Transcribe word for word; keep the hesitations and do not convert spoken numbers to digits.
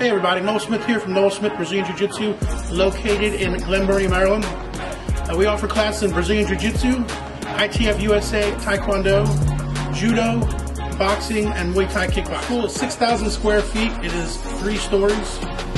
Hey everybody, Noel Smith here from Noel Smith Brazilian Jiu Jitsu, located in Glen, Burnie, Maryland. Uh, we offer classes in Brazilian Jiu Jitsu, I T F U S A, Taekwondo, Judo, boxing, and Muay Thai kickboxing. It's six thousand square feet. It is three stories.